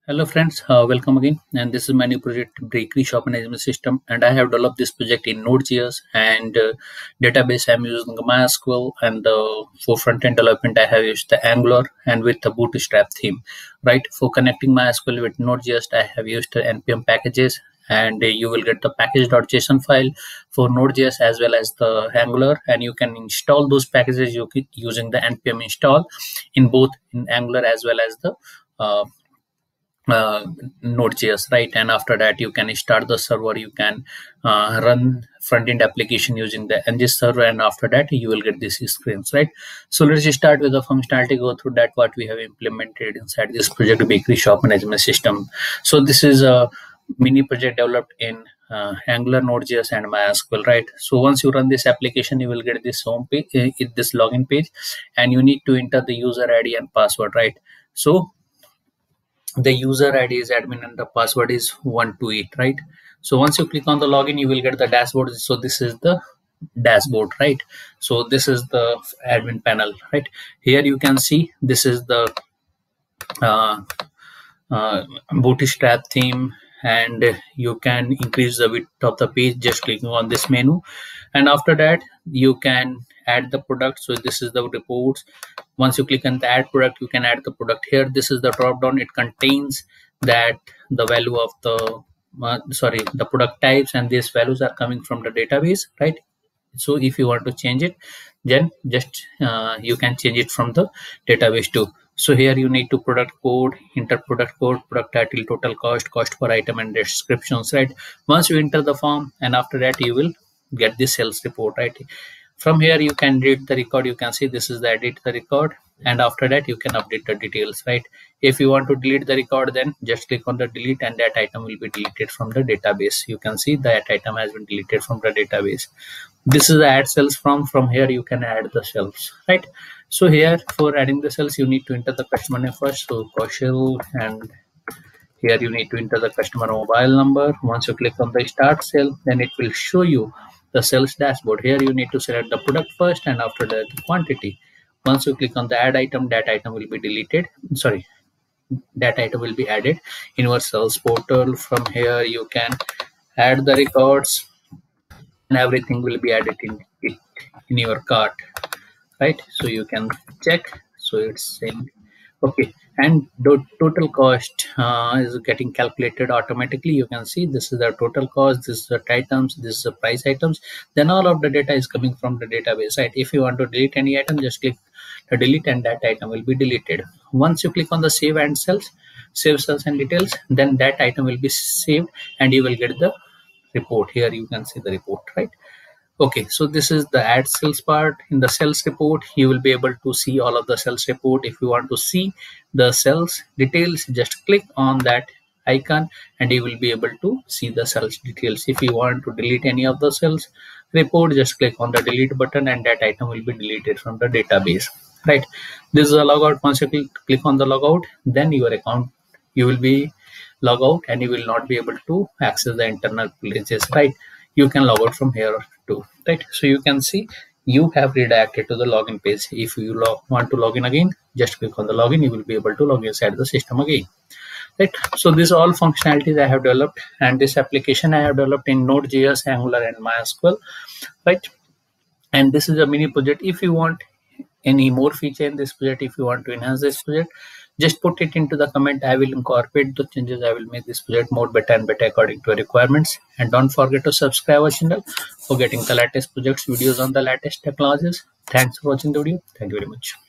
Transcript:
Hello friends, welcome again, and this is my new project Bakery Shop Management System, and I have developed this project in Node.js and database. I'm using MySQL, and for front-end development I have used the Angular and with the Bootstrap theme. Right, for connecting MySQL with Node.js I have used the npm packages, and you will get the package.json file for Node.js as well as the Angular, and you can install those packages using the npm install in both in Angular as well as the uh, Node.js, right? And after that, you can start the server. You can run front-end application using the ng server, and after that, you will get these screens, right? So let's just start with the functionality. Go through that what we have implemented inside this project Bakery Shop Management System. So this is a mini project developed in Angular, Node.js, and MySQL, right? So once you run this application, you will get this home page, this login page, and you need to enter the user ID and password, right? So the user ID is admin and the password is 128, right? So once you click on the login, you will get the dashboard. So this is the dashboard, right? So this is the admin panel, right? Here you can see this is the uh, Bootstrap theme, and you can increase the width of the page just clicking on this menu, and after that you can add the product. So this is the reports. Once you click on the add product, you can add the product here. This is the drop down. It contains that the value of the the product types, and these values are coming from the database, right? So if you want to change it, then just you can change it from the database too. So here you need to product code, enter product code, product title, total cost, cost per item, and descriptions, right? Once you enter the form, and after that you will get the sales report, right? From here you can read the record. You can see this is the edit the record, and after that you can update the details, right? If you want to delete the record, then just click on the delete, and that item will be deleted from the database. You can see that item has been deleted from the database. This is the add cells from here you can add the cells, right? So here for adding the cells, you need to enter the customer name first. So Kaushal, and here you need to enter the customer mobile number. Once you click on the start cell, then it will show you the sales dashboard. Here you need to select the product first, and after that the quantity. Once you click on the add item, that item will be deleted. Sorry, that item will be added in your sales portal. From here you can add the records, and everything will be added in your cart, right? So you can check. So it's saying okay, and the total cost is getting calculated automatically. You can see this is the total cost, this is the items, this is the price items, then all of the data is coming from the database, right? If you want to delete any item, just click the delete, and that item will be deleted. Once you click on the save cells and details, then that item will be saved, and you will get the report. Here you can see the report, right? Okay, so this is the add cells part. In the sales report, you will be able to see all of the sales report. If you want to see the sales details, just click on that icon, and you will be able to see the sales details. If you want to delete any of the sales report, just click on the delete button, and that item will be deleted from the database, right? This is a logout. Once you click on the logout, then your account, you will be log out, and you will not be able to access the internal pages, right? You can log out from here too, right? So you can see you have redirected to the login page. If you want to log in again, just click on the login. You will be able to log inside the system again, right? So these are all functionalities I have developed, and this application I have developed in Node.js, Angular, and MySQL, right? And this is a mini project. If you want any more feature in this project, if you want to enhance this project, just put it into the comment. I will incorporate the changes. I will make this project more better and better according to your requirements. And don't forget to subscribe our channel for getting the latest projects videos on the latest technologies. Thanks for watching the video. Thank you very much.